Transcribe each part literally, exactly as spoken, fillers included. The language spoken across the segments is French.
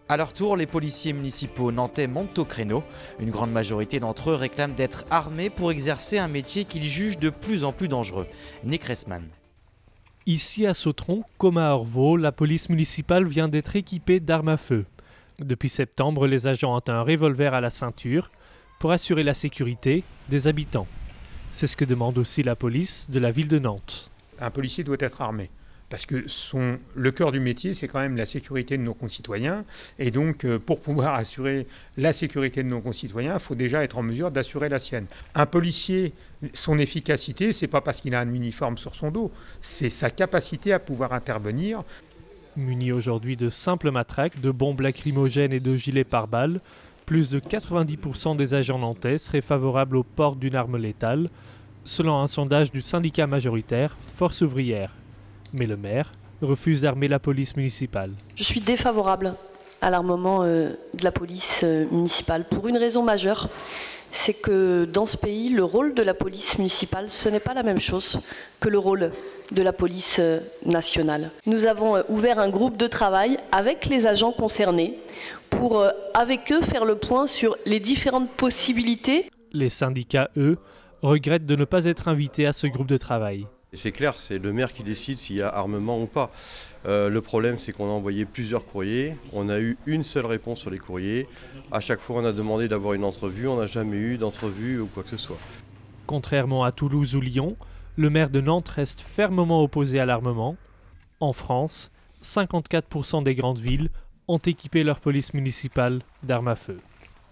À leur tour, les policiers municipaux nantais montent au créneau. Une grande majorité d'entre eux réclament d'être armés pour exercer un métier qu'ils jugent de plus en plus dangereux. Nick Ressman. Ici à Sautron, comme à Orvaux, la police municipale vient d'être équipée d'armes à feu. Depuis septembre, les agents ont un revolver à la ceinture pour assurer la sécurité des habitants. C'est ce que demande aussi la police de la ville de Nantes. Un policier doit être armé. Parce que son, le cœur du métier, c'est quand même la sécurité de nos concitoyens. Et donc, pour pouvoir assurer la sécurité de nos concitoyens, il faut déjà être en mesure d'assurer la sienne. Un policier, son efficacité, ce n'est pas parce qu'il a un uniforme sur son dos, c'est sa capacité à pouvoir intervenir. Muni aujourd'hui de simples matraques, de bombes lacrymogènes et de gilets pare-balles, plus de quatre-vingt-dix pour cent des agents nantais seraient favorables au port d'une arme létale, selon un sondage du syndicat majoritaire Force ouvrière. Mais le maire refuse d'armer la police municipale. Je suis défavorable à l'armement euh, de la police euh, municipale pour une raison majeure. C'est que dans ce pays, le rôle de la police municipale, ce n'est pas la même chose que le rôle de la police euh, nationale. Nous avons euh, ouvert un groupe de travail avec les agents concernés pour, euh, avec eux, faire le point sur les différentes possibilités. Les syndicats, eux, regrettent de ne pas être invités à ce groupe de travail. C'est clair, c'est le maire qui décide s'il y a armement ou pas. Euh, le problème, c'est qu'on a envoyé plusieurs courriers. On a eu une seule réponse sur les courriers. À chaque fois, on a demandé d'avoir une entrevue. On n'a jamais eu d'entrevue ou quoi que ce soit. Contrairement à Toulouse ou Lyon, le maire de Nantes reste fermement opposé à l'armement. En France, cinquante-quatre pour cent des grandes villes ont équipé leur police municipale d'armes à feu.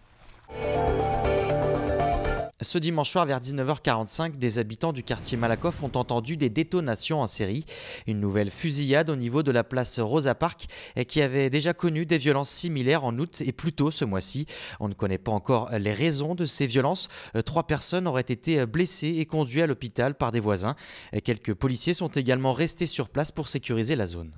Ce dimanche soir, vers dix-neuf heures quarante-cinq, des habitants du quartier Malakoff ont entendu des détonations en série. Une nouvelle fusillade au niveau de la place Rosa Parks qui avait déjà connu des violences similaires en août et plus tôt ce mois-ci. On ne connaît pas encore les raisons de ces violences. Trois personnes auraient été blessées et conduites à l'hôpital par des voisins. Quelques policiers sont également restés sur place pour sécuriser la zone.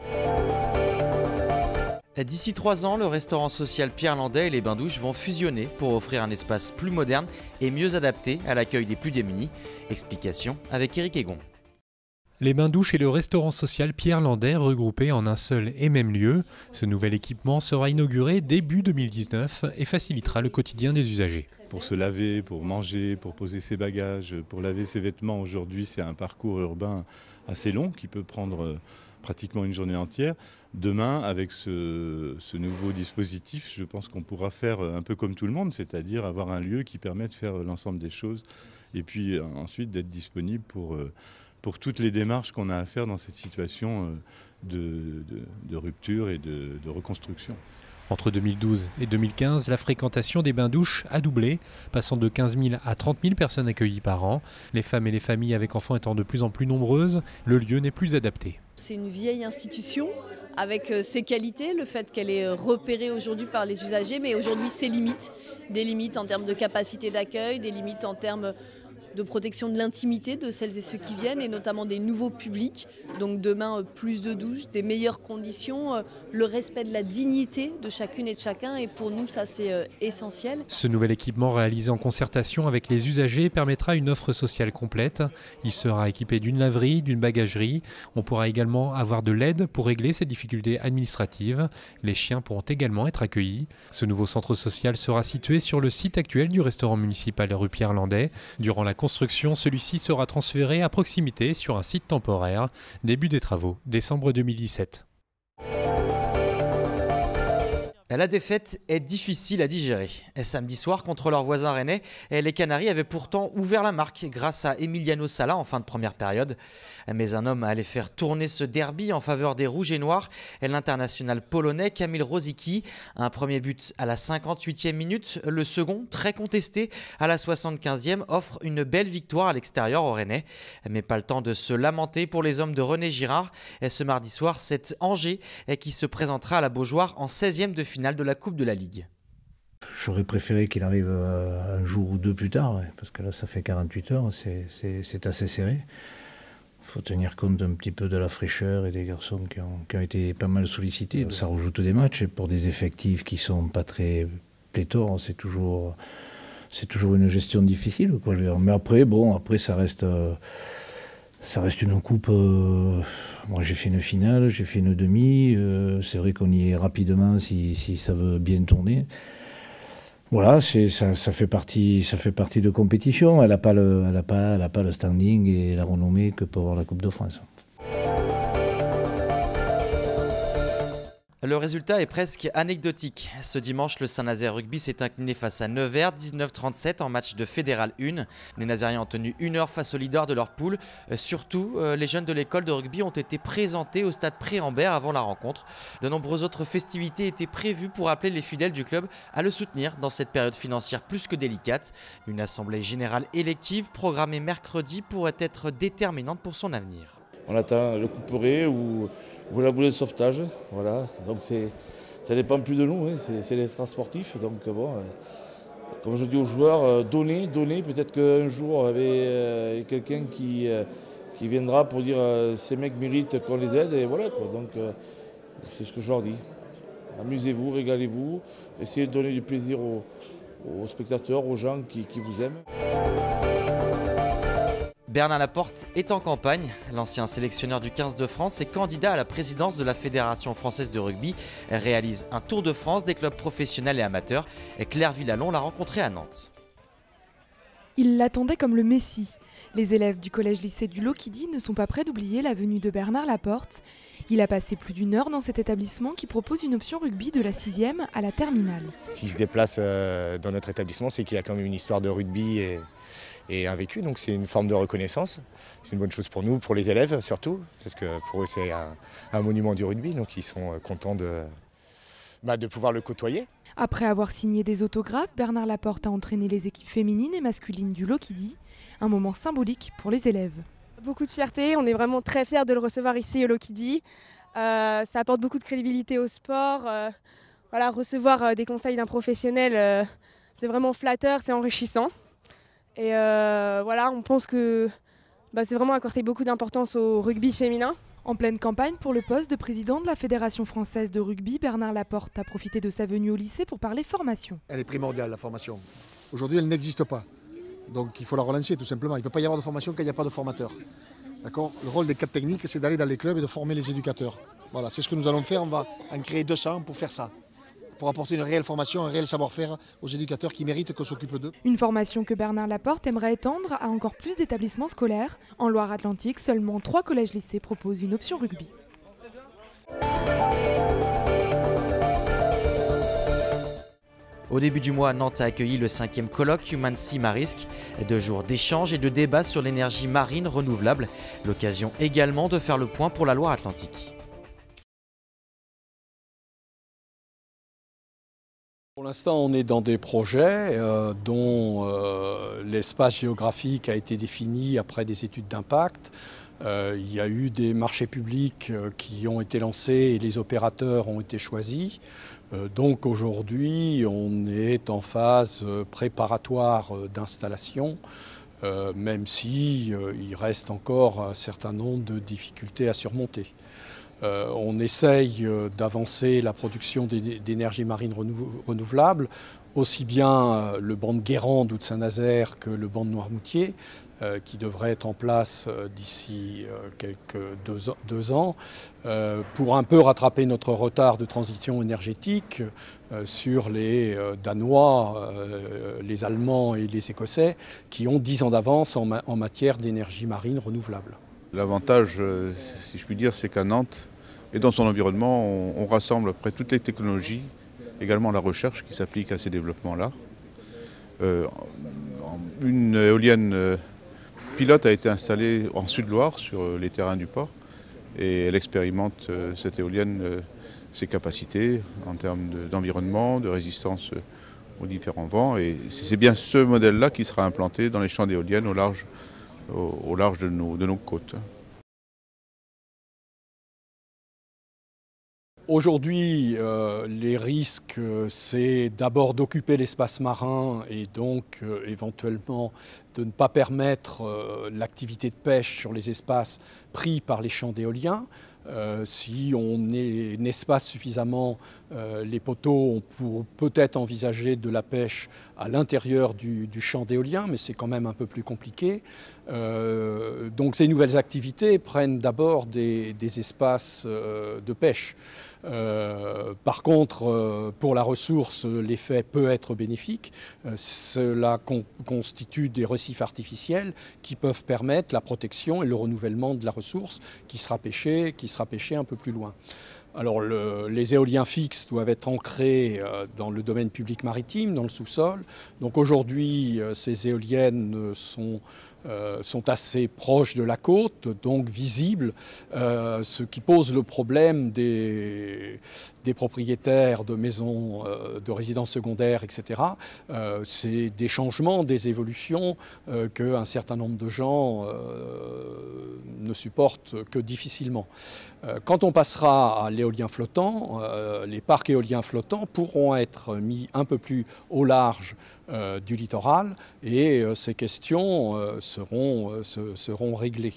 D'ici trois ans, le restaurant social Pierre Landais et les Bains-Douches vont fusionner pour offrir un espace plus moderne et mieux adapté à l'accueil des plus démunis. Explication avec Éric Egon. Les Bains-Douches et le restaurant social Pierre Landais regroupés en un seul et même lieu. Ce nouvel équipement sera inauguré début deux mille dix-neuf et facilitera le quotidien des usagers. Pour se laver, pour manger, pour poser ses bagages, pour laver ses vêtements, aujourd'hui c'est un parcours urbain assez long qui peut prendre pratiquement une journée entière. Demain, avec ce, ce nouveau dispositif, je pense qu'on pourra faire un peu comme tout le monde, c'est-à-dire avoir un lieu qui permet de faire l'ensemble des choses et puis ensuite d'être disponible pour, pour toutes les démarches qu'on a à faire dans cette situation de, de, de rupture et de, de reconstruction. Entre deux mille douze et deux mille quinze, la fréquentation des bains-douches a doublé, passant de quinze mille à trente mille personnes accueillies par an. Les femmes et les familles avec enfants étant de plus en plus nombreuses, le lieu n'est plus adapté. C'est une vieille institution avec ses qualités, le fait qu'elle est repérée aujourd'hui par les usagers, mais aujourd'hui ses limites, des limites en termes de capacité d'accueil, des limites en termes de protection de l'intimité de celles et ceux qui viennent et notamment des nouveaux publics. Donc demain, plus de douches, des meilleures conditions, le respect de la dignité de chacune et de chacun et pour nous ça c'est essentiel. Ce nouvel équipement réalisé en concertation avec les usagers permettra une offre sociale complète. Il sera équipé d'une laverie, d'une bagagerie. On pourra également avoir de l'aide pour régler ces difficultés administratives. Les chiens pourront également être accueillis. Ce nouveau centre social sera situé sur le site actuel du restaurant municipal rue Pierre Landais. Durant la construction, celui-ci sera transféré à proximité sur un site temporaire. Début des travaux, décembre deux mille dix-sept. La défaite est difficile à digérer. Samedi soir, contre leurs voisins rennais, les Canaries avaient pourtant ouvert la marque grâce à Emiliano Sala en fin de première période. Mais un homme allait faire tourner ce derby en faveur des Rouges et Noirs, l'international polonais Kamil Rosicky. Un premier but à la cinquante-huitième minute, le second, très contesté, à la soixante-quinzième, offre une belle victoire à l'extérieur aux Rennais. Mais pas le temps de se lamenter pour les hommes de René Girard. Et ce mardi soir, c'est Angers qui se présentera à la Beaujoire en seizième de finale de la Coupe de la Ligue. J'aurais préféré qu'il arrive un jour ou deux plus tard, parce que là ça fait quarante-huit heures, c'est assez serré. Il faut tenir compte un petit peu de la fraîcheur et des garçons qui ont, qui ont été pas mal sollicités. Ça rajoute des matchs et pour des effectifs qui sont pas très pléthores, c'est toujours, c'est toujours une gestion difficile, quoi. Mais après, bon, après ça reste... Ça reste une coupe, euh, moi j'ai fait une finale, j'ai fait une demi, euh, c'est vrai qu'on y est rapidement si, si ça veut bien tourner. Voilà, ça, ça, fait partie, ça fait partie de compétition, elle n'a pas, pas, pas le standing et la renommée que peut avoir la Coupe de France. Le résultat est presque anecdotique. Ce dimanche, le Saint-Nazaire Rugby s'est incliné face à Nevers, dix-neuf trente-sept en match de Fédéral un. Les Nazériens ont tenu une heure face aux leaders de leur poule. Surtout, les jeunes de l'école de rugby ont été présentés au stade Pré-Rambert avant la rencontre. De nombreuses autres festivités étaient prévues pour appeler les fidèles du club à le soutenir dans cette période financière plus que délicate. Une assemblée générale élective programmée mercredi pourrait être déterminante pour son avenir. On attend le couperet ou... ou la bouée de sauvetage, voilà. Donc ça dépend plus de nous, hein. C'est l'extra sportif. Donc bon, euh, comme je dis aux joueurs, euh, donner, donner. Peut-être qu'un jour il y avait euh, quelqu'un qui, euh, qui viendra pour dire euh, ces mecs méritent qu'on les aide et voilà quoi. Donc euh, c'est ce que je leur dis. Amusez-vous, régalez-vous, essayez de donner du plaisir aux, aux spectateurs, aux gens qui, qui vous aiment. Bernard Laporte est en campagne. L'ancien sélectionneur du quinze de France et candidat à la présidence de la Fédération française de rugby réalise un tour de France des clubs professionnels et amateurs. Et Claire Villalon l'a rencontré à Nantes. Il l'attendait comme le Messie. Les élèves du collège-lycée du Loquidis ne sont pas prêts d'oublier la venue de Bernard Laporte. Il a passé plus d'une heure dans cet établissement qui propose une option rugby de la sixième à la terminale. S'il se déplace dans notre établissement, c'est qu'il y a quand même une histoire de rugby et, et un vécu, donc c'est une forme de reconnaissance. C'est une bonne chose pour nous, pour les élèves surtout, parce que pour eux c'est un, un monument du rugby, donc ils sont contents de, bah, de pouvoir le côtoyer. Après avoir signé des autographes, Bernard Laporte a entraîné les équipes féminines et masculines du Loquidis, un moment symbolique pour les élèves. Beaucoup de fierté, on est vraiment très fiers de le recevoir ici au Loquidis. Euh, ça apporte beaucoup de crédibilité au sport. Euh, voilà, recevoir euh, des conseils d'un professionnel, euh, c'est vraiment flatteur, c'est enrichissant. Et euh, voilà, on pense que bah, c'est vraiment accorder beaucoup d'importance au rugby féminin. En pleine campagne pour le poste de président de la Fédération française de rugby, Bernard Laporte a profité de sa venue au lycée pour parler formation. Elle est primordiale, la formation. Aujourd'hui, elle n'existe pas. Donc il faut la relancer tout simplement. Il ne peut pas y avoir de formation quand il n'y a pas de formateur. D'accord ? Le rôle des cadres techniques, c'est d'aller dans les clubs et de former les éducateurs. Voilà, c'est ce que nous allons faire. On va en créer deux cents pour faire ça. Pour apporter une réelle formation, un réel savoir-faire aux éducateurs qui méritent qu'on s'occupe d'eux. Une formation que Bernard Laporte aimerait étendre à encore plus d'établissements scolaires. En Loire-Atlantique, seulement trois collèges-lycées proposent une option rugby. Au début du mois, Nantes a accueilli le cinquième colloque Human Sea Marisk, deux jours d'échanges et de débats sur l'énergie marine renouvelable. L'occasion également de faire le point pour la Loire-Atlantique. Pour l'instant, on est dans des projets euh, dont euh, l'espace géographique a été défini après des études d'impact. Euh, il y a eu des marchés publics euh, qui ont été lancés et les opérateurs ont été choisis. Euh, donc aujourd'hui, on est en phase euh, préparatoire euh, d'installation, euh, même si euh, il reste encore un certain nombre de difficultés à surmonter. Euh, on essaye euh, d'avancer la production d'énergie marine renou renouvelable, aussi bien euh, le banc de Guérande ou de Saint-Nazaire que le banc de Noirmoutier, euh, qui devrait être en place euh, d'ici euh, quelques deux, deux ans, euh, pour un peu rattraper notre retard de transition énergétique euh, sur les euh, Danois, euh, les Allemands et les Écossais, qui ont dix ans d'avance en, ma en matière d'énergie marine renouvelable. L'avantage, euh, si je puis dire, c'est qu'à Nantes et dans son environnement, on, on rassemble à peu près toutes les technologies, également la recherche qui s'applique à ces développements-là. Euh, une éolienne euh, pilote a été installée en Sud-Loire, sur euh, les terrains du port, et elle expérimente, euh, cette éolienne, euh, ses capacités en termes d'environnement, de, de résistance euh, aux différents vents. Et c'est bien ce modèle-là qui sera implanté dans les champs d'éoliennes au large, au, au large de nos, de nos côtes. Aujourd'hui, euh, les risques, euh, c'est d'abord d'occuper l'espace marin et donc euh, éventuellement de ne pas permettre euh, l'activité de pêche sur les espaces pris par les champs d'éoliens. Euh, si on est, n'espace suffisamment euh, les poteaux, on peut peut-être envisager de la pêche à l'intérieur du, du champ d'éolien, mais c'est quand même un peu plus compliqué. Euh, donc ces nouvelles activités prennent d'abord des, des espaces euh, de pêche. Euh, par contre, euh, pour la ressource, l'effet peut être bénéfique. Euh, cela con constitue des récifs artificiels qui peuvent permettre la protection et le renouvellement de la ressource qui sera pêchée, qui sera pêchée un peu plus loin. Alors le, les éoliens fixes doivent être ancrés euh, dans le domaine public maritime, dans le sous-sol. Donc aujourd'hui, euh, ces éoliennes sont, euh, sont assez proches de la côte, donc visibles, euh, ce qui pose le problème des, des propriétaires de maisons euh, de résidences secondaires, et cetera. Euh, C'est des changements, des évolutions euh, qu'un certain nombre de gens euh, ne supportent que difficilement. Euh, quand on passera à l'éolien flottant, euh, les parcs éoliens flottants pourront être mis un peu plus au large euh, du littoral et euh, ces questions euh, seront, euh, se, seront réglées.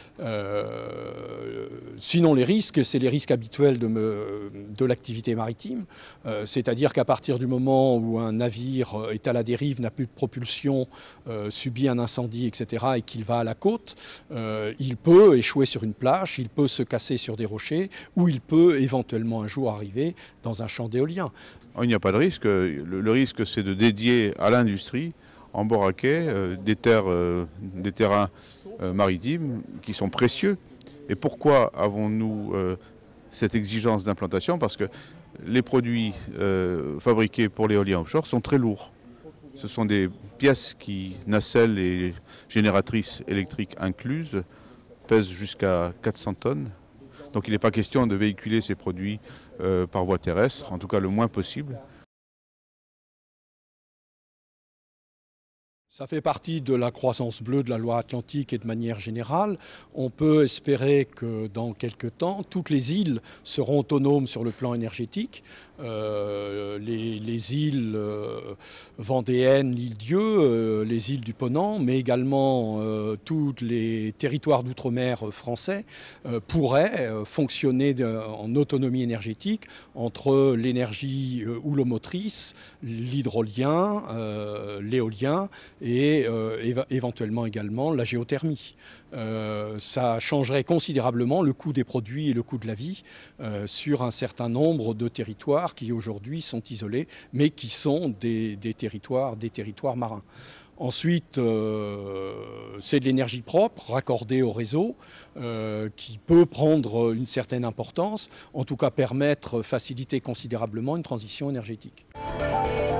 Euh, sinon les risques, c'est les risques habituels de, me, de l'activité maritime, euh, c'est-à-dire qu'à partir du moment où un navire est à la dérive, n'a plus de propulsion, euh, subit un incendie, et cetera, et qu'il va à la côte, euh, il peut échouer sur une plage, il peut se casser sur des rochers, ou il peut éventuellement un jour arriver dans un champ d'éolien. Il n'y a pas de risque. Le, le risque, c'est de dédier à l'industrie, en bord à quai, euh, des, terres, euh, des terrains euh, maritimes qui sont précieux. Et pourquoi avons-nous euh, cette exigence d'implantation? Parce que les produits euh, fabriqués pour l'éolien offshore sont très lourds. Ce sont des pièces qui, nacelles et génératrices électriques incluses, pèsent jusqu'à quatre cents tonnes. Donc il n'est pas question de véhiculer ces produits euh, par voie terrestre, en tout cas le moins possible. Ça fait partie de la croissance bleue de la loi Atlantique et de manière générale. On peut espérer que dans quelques temps, toutes les îles seront autonomes sur le plan énergétique. Euh, les, les îles euh, vendéennes, l'île Dieu, euh, les îles du Ponant, mais également euh, tous les territoires d'outre-mer français euh, pourraient euh, fonctionner de, en autonomie énergétique entre l'énergie euh, houlomotrice, l'hydrolien, euh, l'éolien et euh, éve- éventuellement également la géothermie. Euh, ça changerait considérablement le coût des produits et le coût de la vie euh, sur un certain nombre de territoires qui aujourd'hui sont isolés, mais qui sont des, des, territoires, des territoires marins. Ensuite, euh, c'est de l'énergie propre, raccordée au réseau, euh, qui peut prendre une certaine importance, en tout cas permettre, faciliter considérablement une transition énergétique.